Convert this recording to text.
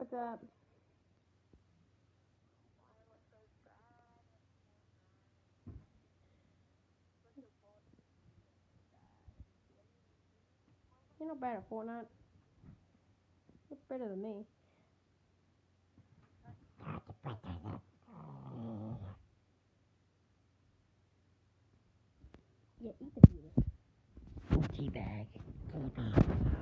What's up? You're not bad at Fortnite. You're better than me. Yeah, eat the penis. Teabag.